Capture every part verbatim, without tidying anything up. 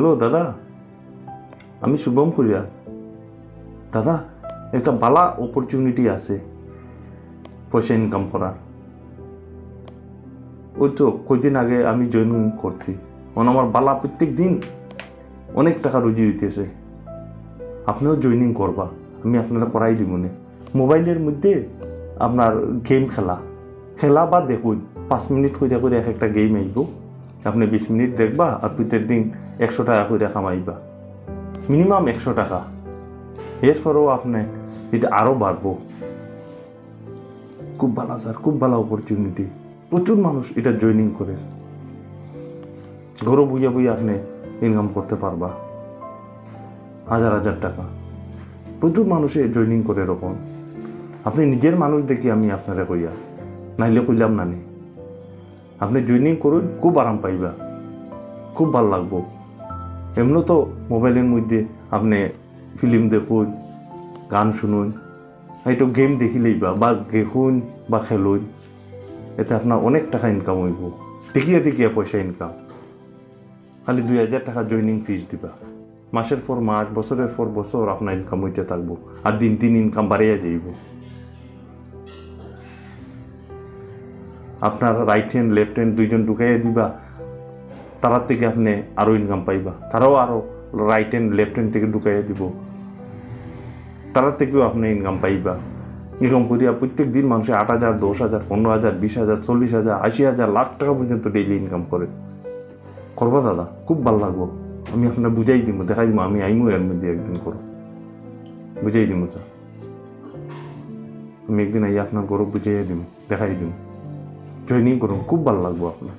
Hello দাদা, আমি শুভম করিয়া। দাদা, একটা ভালো অপরচুনিটি আছে পয়সা ইনকাম করার। ওই তো কয়দিন আগে আমি জয়েন করছি, কারণ আমার বালা প্রত্যেক দিন অনেক টাকা রুজি হইতেছে। আপনিও জয়েনিং করবা, আমি আপনারা করাই দিব না। মোবাইলের মধ্যে আপনার গেম খেলা খেলা বা দেখুন, পাঁচ মিনিট করে করে এক একটা গেম আইব, আপনি বিশ মিনিট দেখবা আর প্রত্যেক দিন একশো টাকা করে কামাইবা, মিনিমাম একশো টাকা। এরপরেও আপনি এটা আরও বাড়বো। খুব ভালো স্যার, খুব ভালো অপরচুনিটি। প্রচুর মানুষ এটা জয়েনিং করে, ঘরে বুঝে বুঝে আপনি ইনকাম করতে পারবা হাজার হাজার টাকা। প্রচুর মানুষে জয়েনিং করে এরকম। আপনি নিজের মানুষ দেখি আমি আপনারা কইয়া, নাইলে কইলাম না নি। আপনি জয়েনিং করুন, খুব আরাম পাইবা, খুব ভাল লাগবো। এমনি তো মোবাইলের মধ্যে আপনি ফিল্ম দেখুন, গান শুনুন, হয়তো গেম দেখিলেই বা বা দেখুন বা খেলুন, এতে আপনার অনেক টাকা ইনকাম হইব। দেখিয়া দেখিয়া পয়সা ইনকাম। খালি দুই হাজার টাকা জয়েনিং ফিস দিবা, মাসের পর মাস, বছরের পর বছর আপনার ইনকাম হইতে থাকবো, আর দিন দিন ইনকাম বাড়িয়া যাইব। আপনার রাইট হ্যান্ড লেফট হ্যান্ড দুইজন ঢুকাইয়া দিবা, তারার থেকে আপনি আরও ইনকাম পাইবা। তারাও আরও রাইট হ্যান্ড লেফট হ্যান্ড থেকে ঢুকাইয়া দিব, তারার থেকেও আপনি ইনকাম পাইবা। এরকম করিয়া প্রত্যেক দিন মানুষের আট হাজার, দশ হাজার, পনেরো হাজার, বিশ হাজার, চল্লিশ হাজার, আশি হাজার, লাখ টাকা পর্যন্ত ডেইলি ইনকাম করে। করবা দাদা, খুব ভালো লাগবো। আমি আপনার বুঝাই দিব, দেখাই দিব। আমি আইমু এর মধ্যে একদিন করো, বুঝাই দিব স্যার। আমি একদিন আই আপনার গরব বুঝাইয়া দিব, দেখাই দিব। জয়েনিং করুন, খুব ভালো লাগবো আপনার।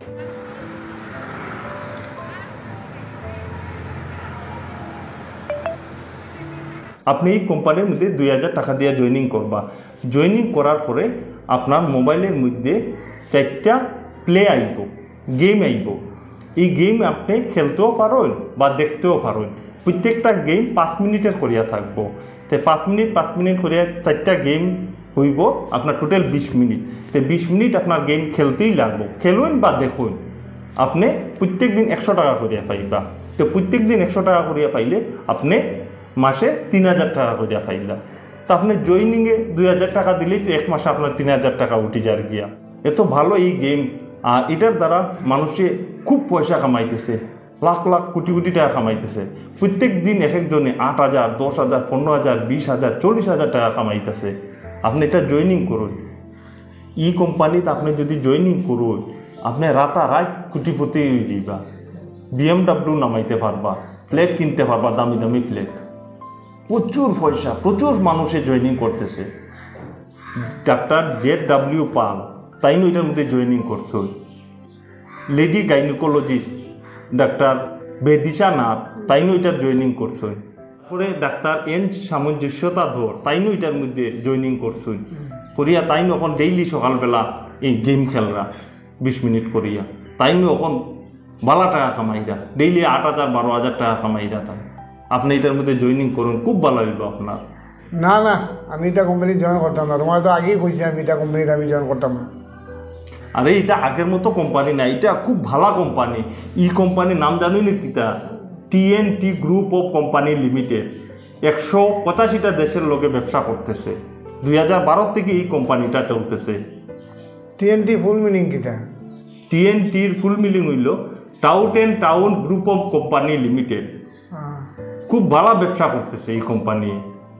আপনি এই কোম্পানির মধ্যে দুই হাজার টাকা দিয়ে জয়েনিং করবা। জয়েনিং করার পরে আপনার মোবাইলের মধ্যে চারটা প্লে আইব, গেম আইব। এই গেম আপনি খেলতেও পারেন বা দেখতেও পারেন। প্রত্যেকটা গেম পাঁচ মিনিটের করিয়া থাকবো। তো পাঁচ মিনিট পাঁচ মিনিট করিয়া চারটা গেম হইব, আপনার টোটাল বিশ মিনিট। তো বিশ মিনিট আপনার গেম খেলতেই লাগবো। খেলুন বা দেখুন, আপনি প্রত্যেক দিন একশো টাকা করিয়া পাইবা। তো প্রত্যেক দিন একশো টাকা করিয়া পাইলে আপনি মাসে তিন হাজার টাকা করিয়া পাইলা। তো আপনি জয়েনিংয়ে দুই হাজার টাকা দিলেই তো এক মাসে আপনার তিন হাজার টাকা উঠে যার গিয়া। এত ভালো এই গেম, আর এটার দ্বারা মানুষে খুব পয়সা কামাইতেছে, লাখ লাখ কোটি কোটি টাকা কামাইতেছে। প্রত্যেক দিন এক একজনে আট হাজার, দশ হাজার, পনেরো হাজার, বিশ হাজার, চল্লিশ হাজার টাকা কামাইতেছে। আপনি এটা জয়েনিং করুন। ই কোম্পানিতে আপনি যদি জয়েনিং করুন, আপনি রাতারাত কোটিপতি হয়ে যাইবা। বিএমডাব্লিউ নামাইতে পারবা, ফ্ল্যাট কিনতে পারবা, দামি দামি ফ্ল্যাট। প্রচুর পয়সা, প্রচুর মানুষে জয়েনিং করতেছে। ডাক্তার জেড ডাব্লিউ পাল, তাই না এটার মধ্যে জয়েনিং করছে। Lady gynaecologist doctor Bedisha Nath, তাই না এটার জয়েনিং করছে। তারপরে ডাক্তার এন সামঞ্জস্যতা ধর, তাই না এটার মধ্যে জয়েনিং করছে। করিয়া তাই না এখন ডেইলি সকালবেলা এই গেম খেলরা বিশ মিনিট করিয়া, তাই না এখন বালা টাকা কামাইরা, ডেইলি আট হাজার বারো হাজার টাকা কামাইরা। তাই আপনি এটার মধ্যে জয়েনিং করুন, খুব ভালো হইব আপনার। না না, আমি এটা কোম্পানি জয়েন করতাম না। তোমার তো আগেই কইছি আমি এটা কোম্পানিতে আমি জয়েন করতাম না। আরে এটা আগের মতো কোম্পানি না, এটা খুব ভালো কোম্পানি। ই কোম্পানির নাম জানি না কিতা, TNT group of company limited. একশো পঁচাশিটা দেশের লোকে ব্যবসা করতেছে। দুই হাজার বারো থেকে এই কোম্পানিটা চলতেছে। টিএনটি ফুল মিনিং কিটা? টিএনটির ফুল মিনিং হইল tout and town group of company limited. খুব ভালো ব্যবসা করতেছে এই কোম্পানি।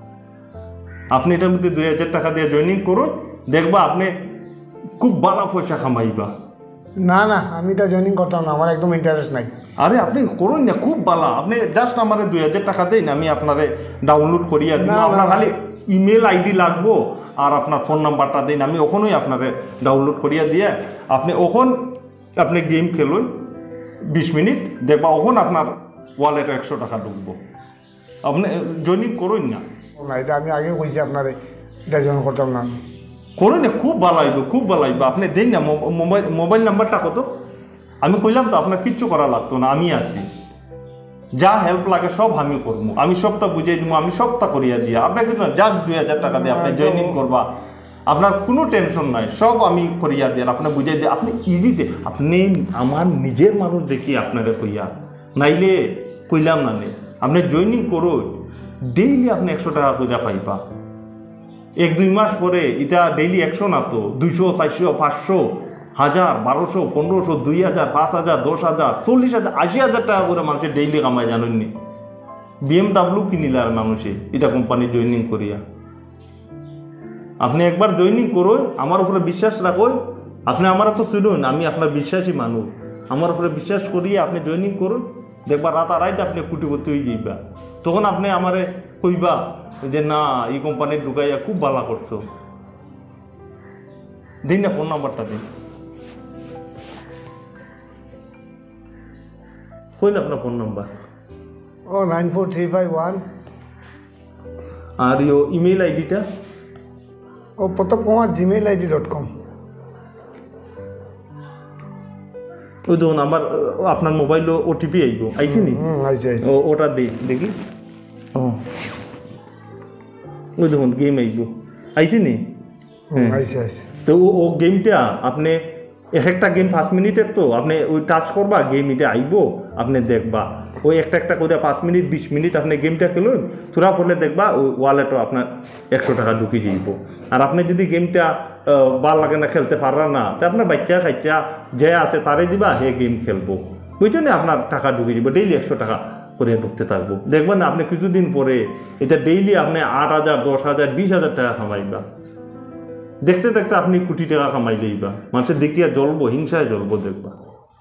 আপনি এটার মধ্যে দুই হাজার টাকা দিয়ে জয়েনিং করুন, দেখবা আপনি খুব ভালো পয়সা কামাইবা। না না, আমি এটা জয়েনিং করতাম না, আমার একদম ইন্টারেস্ট নাই। আরে আপনি করুন না, খুব ভালো। আপনি জাস্ট আমার দুই হাজার টাকা দেন, আমি আপনারে ডাউনলোড করিয়া দিব। আপনার খালি ইমেল আইডি লাগবো আর আপনার ফোন নাম্বারটা দিন, আমি ওখানেই আপনারে ডাউনলোড করিয়া দিয়ে আপনি ওখান আপনি গেম খেলুন বিশ মিনিট, দেখবা ওখান আপনার ওয়ালেটে একশো টাকা ঢুকবো। আপনি জয়েনিং করুন না। না, এটা আমি আগে কইছি আপনারে এটা জয়েন করতাম না। করুন না, খুব ভালো হইব, খুব ভালো হইব। আপনি দেন না মোবাইল মোবাইল নাম্বারটা কত? আমি কইলাম তো আপনার কিচ্ছু করা লাগতো না, আমি আছি। যা হেল্প লাগে সব আমি করবো, আমি সবটা বুঝিয়ে দিব, আমি সবটা করিয়া দিয়া। আপনাকে জাস্ট দুই হাজার টাকা দিয়ে আপনি জয়েনিং করবা, আপনার কোনো টেনশন নাই, সব আমি করিয়া দিয়ে, আপনি বুঝিয়ে দিয়ে, আপনি ইজিতে। আপনি আমার নিজের মানুষ দেখি আপনারে কইয়া, নাইলে কইলাম না নে আপনি জয়েনিং করো ডেইলি আপনি একশো টাকা করে পাইবা এক দুই মাস পরে এটা ডেইলি একশো না তো দুইশো চারশো পাঁচশো হাজার বারোশো পনেরোশো দুই হাজার পাঁচ হাজার দশ হাজার চল্লিশ হাজার আশি হাজার টাকা করে মানুষের ডেইলি কামায় জানেননি বিএমডাব্লিউ কিনিলে আর মানুষে এটা কোম্পানি জয়েনিং করিয়া আপনি একবার জয়েনিং করুন আমার উপরে বিশ্বাস রাখুন আপনি আমার তো শুনুন আমি আপনার বিশ্বাসী মানুষ আমার উপরে বিশ্বাস করিয়ে আপনি জয়েনিং করুন দেখবা রাত আড়াইতে আপনি কুটিপতি হয়ে যাইবা তখন আপনি আমারে কইবা যে না এই কোম্পানির ঢুকাইয়া খুব ভালো করছো দিন না ফোন নাম্বারটা দিন কই না আপনার ফোন নাম্বার ও nine four three five one আর ইও ইমেল আইডিটা ও Pratap Kumar Gmail ID dot com ওই দেখুন আমার আপনার মোবাইলও ওটিপি আইব আইসি নি ও ওটা দিই দেখি ও ওই দেখুন গেম আইব আইসি নি তো ও গেমটা আপনি এক একটা গেম পাঁচ মিনিটের তো আপনি ওই টাচ করবা গেম এটা আইব আপনি দেখবা ওই একটা একটা করে পাঁচ মিনিট বিশ মিনিট আপনি গেমটা খেলুন তোরা পড়লে দেখবা ওই ওয়ালেটও আপনার একশো টাকা ঢুকে যাইব আর আপনি যদি গেমটা ভাল লাগে না খেলতে পারা না তো আপনার বাচ্চা কাচ্চা যে আছে তারে দিবা হে গেম খেলবো বুঝছেন আপনার টাকা ঢুকে যাব ডেইলি একশো টাকা করে ঢুকতে থাকবো দেখবেন না আপনি কিছুদিন পরে এটা ডেইলি আপনি আট হাজার দশ হাজার বিশ হাজার টাকা কামাইবা দেখতে দেখতে আপনি কোটি টাকা কামাইলেই বা মানুষের দেখিয়া জ্বলবো হিংসায় জ্বলবো দেখবা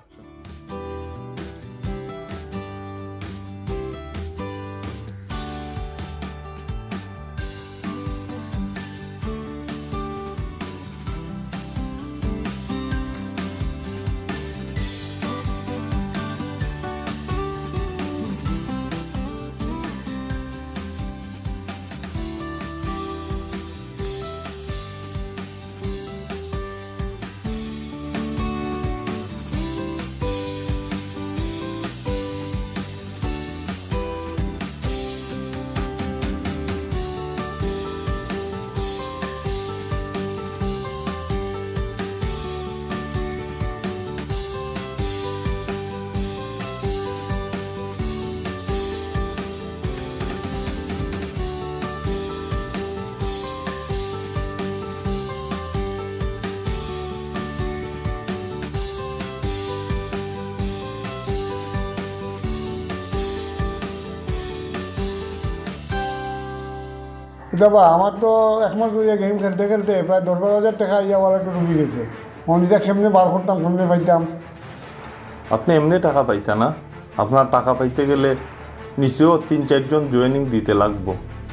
দাদা আমার তো এক মাস ধরে গেম খেলতে খেলতে প্রায় দশ বারো হাজার টাকা ইয়া ওয়ালেটে ঢুকে গেছে মনিটা কেমনে বার করতাম কেমনে পাইতাম আপনি এমনি টাকা পাইতা না আপনার টাকা পাইতে গেলে নিশ্চয়ও তিন চারজন জয়েনিং দিতে লাগবো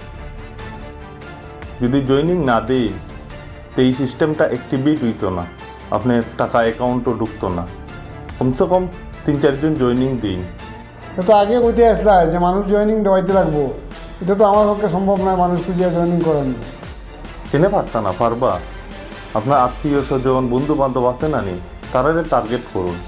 যদি জয়েনিং না দেই তো এই সিস্টেমটা অ্যাক্টিভেট হইতো না আপনার টাকা অ্যাকাউন্টও ঢুকতো না কমসে কম তিন চারজন জয়েনিং দিন তো আগে কইতে আসলা যে মানুষ জয়েনিং দেওয়াইতে লাগবো এটা তো আমার পক্ষে সম্ভব নয় মানুষ খুঁজিয়া জয়েনিং করানি কেনে পারতা না পারবা আপনার আত্মীয় স্বজন বন্ধু বান্ধব আছে না নি তারারে টার্গেট করুন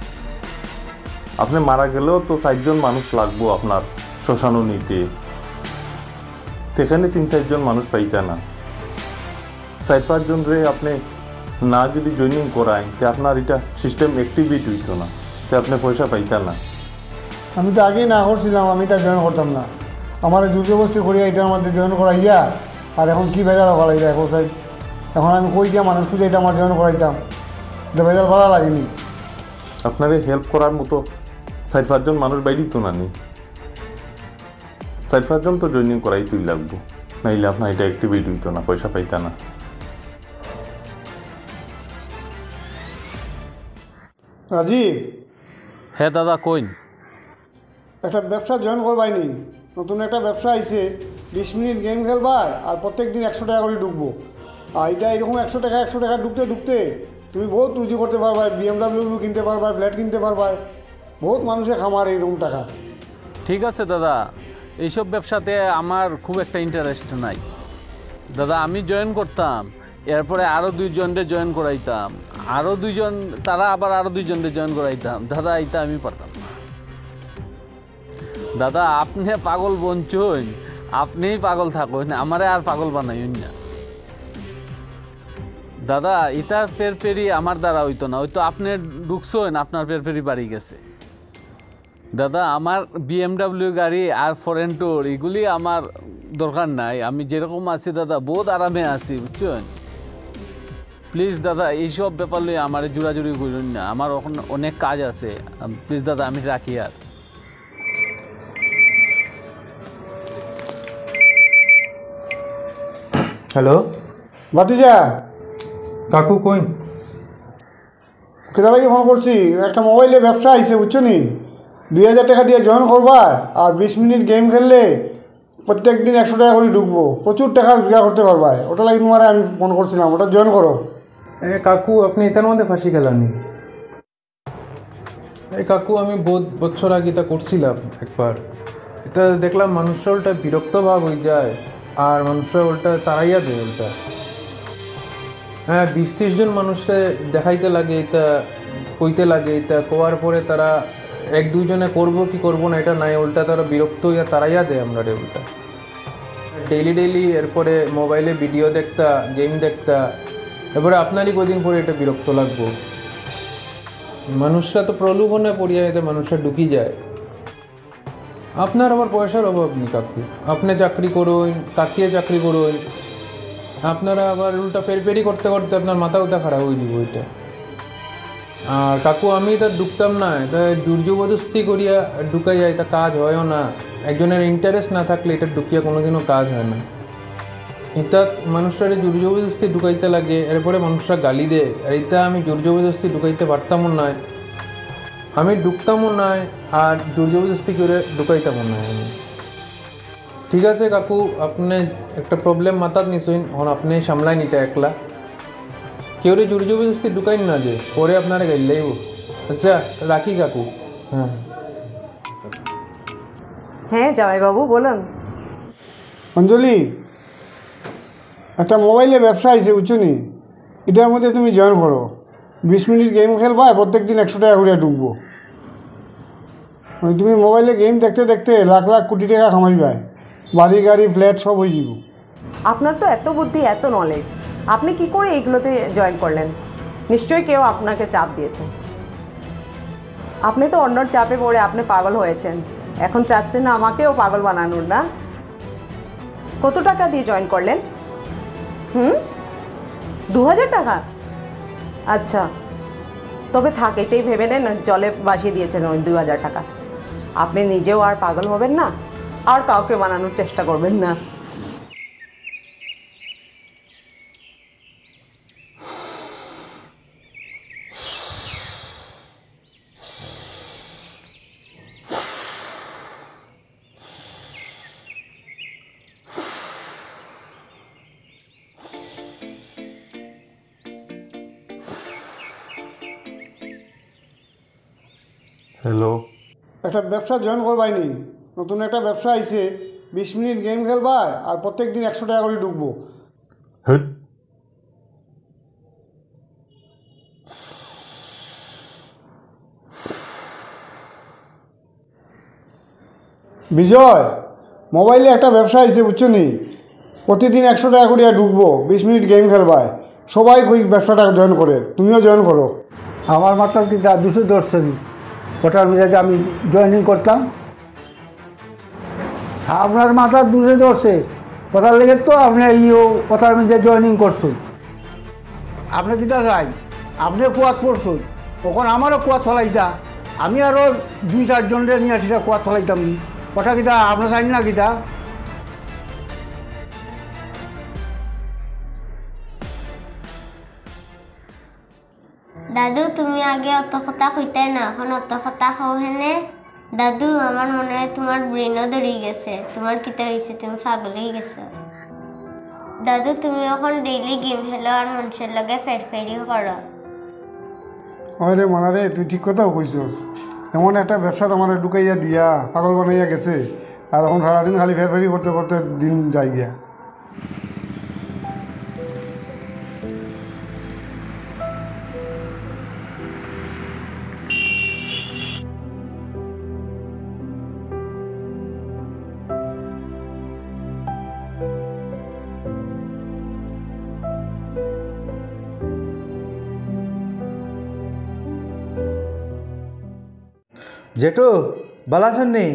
আপনি মারা গেলেও তো চারজন মানুষ লাগবো আপনার শ্মশানও নিতে সেখানে তিন চারজন মানুষ পাইতা না চার পাঁচজন রে আপনি না যদি জয়েনিং করায় যে আপনার এটা সিস্টেম অ্যাক্টিভেট হইতো না যে আপনি পয়সা পাইতা না আমি তো আগেই না করছিলাম আমি তা জয়েন করতাম না আমার জোরজবস্তি করিয়া এটার মধ্যে জয়েন করাইয়া আর এখন কী বেজাল ভাড়াইয়া এখন সাইড এখন আমি কই দিয়া মানুষ খুঁজে এটা আমার জয়েন করাইতাম এটা বেজাল ভাড়া লাগেনি আপনারে হেল্প করার মতো চার পাঁচজন মানুষ বাইরেই তো না নি চার পাঁচজন তো জয়েনিং করাই তুই লাগবো নাইলে আপনার এটা অ্যাক্টিভেট হইতো না পয়সা পাইতা না রাজীব হ্যাঁ দাদা কইন একটা ব্যবসা জয়েন করবাইনি নতুন একটা ব্যবসা আইছে বিশ মিনিট গেম খেলবার আর প্রত্যেক দিন একশো টাকা করে ঢুকবো আর এটা এরকম একশো টাকা একশো টাকা ঢুকতে ঢুকতে তুমি বহুত রুজি করতে পারবা বিএমডাব্লিউ কিনতে পারবা ফ্ল্যাট কিনতে পারবা বহুত মানুষের খামার এইরকম টাকা ঠিক আছে দাদা এইসব ব্যবসাতে আমার খুব একটা ইন্টারেস্ট নাই দাদা আমি জয়েন করতাম এরপরে আরও দুইজনরে জয়েন করাইতাম আরও দুইজন তারা আবার আরও দুইজনরে জয়েন করাইতাম দাদা এইটা আমি পারতাম না দাদা আপনি পাগল বঞ্চন আপনিই পাগল থাকুন আমারে আর পাগল বানাইন না দাদা ইটার পের পেরি আমার দ্বারা হইতো না হয়তো আপনি ঢুকছেন আপনার পের পেরি বাড়ি গেছে দাদা আমার বিএমডাব্লিউ গাড়ি আর ফরেন ট্যুর এগুলি আমার দরকার নাই, আমি যেরকম আছি দাদা বহুত আরামে আছি বুঝছেন। প্লিজ দাদা এইসব ব্যাপার নিয়ে আমার জোরাজুরি করুন না, আমার এখন অনেক কাজ আছে। প্লিজ দাদা আমি রাখি আর। হ্যালো ভাতিজা, কাকু কইন? কেটা লাগে ফোন করছি, একটা মোবাইলে ব্যবসা আইছে বুঝছো নি, দুই হাজার টাকা দিয়ে জয়েন করবা আর বিশ মিনিট গেম খেললে প্রত্যেক দিন একশো টাকা করে ঢুকবো, প্রচুর টাকা রোজগার করতে পারবা। ওটা লাগে তোমার আমি ফোন করছিলাম, ওটা জয়েন করো। এ কাকু আপনি এটার মধ্যে ফাঁসি খেলানি। এই কাকু আমি বহুত বছর আগে এটা করছিলাম একবার, এটা দেখলাম মানুষরা ওটা বিরক্ত ভাব হয়ে যায় আর মানুষরা ওটা তাড়াইয়া দেয় ওটা। হ্যাঁ বিশ ত্রিশ জন মানুষকে দেখাইতে লাগে, এটা কইতে লাগে, এটা কোয়ার পরে তারা এক দুইজনে করবো কি করবো না এটা নাই, উল্টা তারা বিরক্ত হইয়া তাড়াইয়া দেয় আমরা রে উল্টা। ডেইলি ডেইলি এরপরে মোবাইলে ভিডিও দেখতা, গেম দেখতা, এরপরে আপনারই কদিন পরে এটা বিরক্ত লাগবো। মানুষরা তো প্রলোভনে পড়িয়া এতে মানুষরা ঢুকি যায়। আপনার আবার পয়সার অভাব নেই কাকু, আপনি চাকরি করুন, কাকিয়ে চাকরি করুন, আপনারা আবার উল্টা পেরপেরি করতে করতে আপনার মাথা উঠা খারাপ হয়ে যাব ওইটা। আর কাকু আমি এটা ঢুকতাম না, এটা জোর জবরদস্তি করিয়া ঢুকাইয়া এটা কাজ হয়ও না। একজনের ইন্টারেস্ট না থাকলে এটা ঢুকিয়া কোনোদিনও কাজ হয় না। এটা মানুষরা জোর জবরদস্তি ঢুকাইতে লাগে, এরপরে মানুষরা গালি দেয়, আর এটা আমি জোর জবরদস্তি ঢুকাইতে পারতামও নয়, আমি ঢুকতামও নয় আর জোর জবরদস্তি করে ঢুকাইতামও নয় আমি। ঠিক আছে কাকু, আপনি একটা প্রবলেম মাথাত নিছেন, এখন আপনি সামলাই নিটা একলা, কেউ রে জোর জবরদস্তি ঢুকাইন না যে পরে আপনারা গাইলেই। আচ্ছা রাখি কাকু। হ্যাঁ হ্যাঁ জামাইবাবু বলুন। অঞ্জলি, একটা মোবাইলে ব্যবসা আইছে বুঝছো নি, এটার মধ্যে তুমি জয়েন করো। বিশ মিনিট গেম খেলবা, প্রত্যেক দিন একশো টাকা করে ঢুকবো। তুমি মোবাইলে গেম দেখতে দেখতে লাখ লাখ কোটি টাকা কামাইবা, বাড়ি গাড়ি ফ্ল্যাট সব হয়ে যাব। আপনার তো এত বুদ্ধি, এত নলেজ, আপনি কি করে এইগুলোতে জয়েন করলেন? নিশ্চয়ই কেউ আপনাকে চাপ দিয়েছে। আপনি তো অন্যর চাপে পড়ে আপনি পাগল হয়েছেন, এখন চাচ্ছেন না আমাকেও পাগল বানানোর, না? কত টাকা দিয়ে জয়েন করলেন? হুম, দু হাজার টাকা? আচ্ছা, তবে থাক, এটাই ভেবে নেন জলে ভাসিয়ে দিয়েছেন ওই দু হাজার টাকা। আপনি নিজেও আর পাগল হবেন না, আর কাউকে বানানোর চেষ্টা করবেন না। হ্যালো, একটা ব্যবসা জয়েন করবাই নি, নতুন একটা ব্যবসা আইছে, বিশ মিনিট গেম খেলবা আর প্রত্যেক দিন একশো টাকা করে ঢুকবো। হ্যাঁ বিজয়, মোবাইলে একটা ব্যবসা আইছে বুঝছো নি, প্রতিদিন একশো টাকা করে ঢুকবো, বিশ মিনিট গেম খেলবায়। সবাই ওই ব্যবসাটা জয়েন করে, তুমিও জয়েন করো। আমার মাথার কিন্তু দুশো দশজন ওটার মেজাজে আমি জয়েনিং করতাম। আপনার মাথার দুশো দশে কথার লেগে তো আপনি এই কথার মধ্যে জয়েনিং করছুন। আপনি কিতা চাই, আপনি কুয়াত পড়ছুন, তখন আমারও কুয়াত ফলাইতা, আমি আরও দুই চারজনের নিয়ে আসিটা কুয়াত ফলাইতাম। কথা কিতা আপনার চাই না কিতা? দাদু তুমি আগে অত কথা কইতে না, এখন অত কথা কও হেনে। দাদু আমার মনে হয় তোমার ব্রেনও দড়ি গেছে, তোমার কিতা হয়েছে, তুমি পাগল হয়ে গেছো। দাদু তুমি এখন ডেইলি গেম খেলো আর মানুষের লগে ফেরফেরিও করো। হয় রে মানা রে, তুই ঠিক কথাও কইছস। এমন একটা ব্যবসা তোমার ঢুকাইয়া দিয়া পাগল বানাইয়া গেছে, আর এখন সারাদিন খালি ফেরফেরি করতে করতে দিন যাই গিয়া। জেঠু বালাসন নেই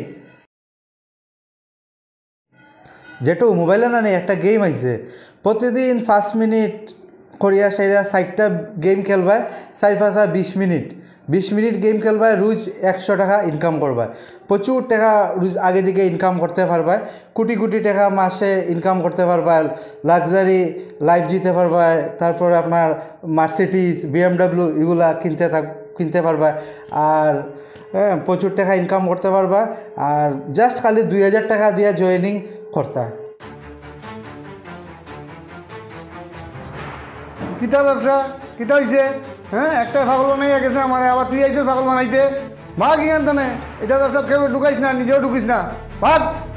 যেটু মোবাইলে না নেই একটা গেম আইছে প্রতিদিন পাঁচ মিনিট করিয়া সাইরা ষাটটা গেম খেলবায় চার পাঁচা বিশ মিনিট বিশ মিনিট গেম খেলবায় রোজ একশো টাকা ইনকাম করবায় প্রচুর টাকা রোজ আগে দিকে ইনকাম করতে পারবায় কোটি কোটি টাকা মাসে ইনকাম করতে পারবায় লাক্সারি লাইফ জিতে পারবায় তারপরে আপনার মার্সিডিজ বিএমডাব্লিউ এগুলা কিনতে থাক কিনতে পারবা আর হ্যাঁ প্রচুর টাকা ইনকাম করতে পারবা আর জাস্ট খালি দুই হাজার টাকা দিয়ে জয়েনিং করতা কিতা ব্যবসা কিতা হয়েছে হ্যাঁ একটা পাগল বানাইয়া গেছে আমার আবার তুই আইছিস পাগল বানাইতে ভাগ ইখান তানে এটা ব্যবসা কেউ ঢুকাইস না নিজেও ঢুকিস না ভাগ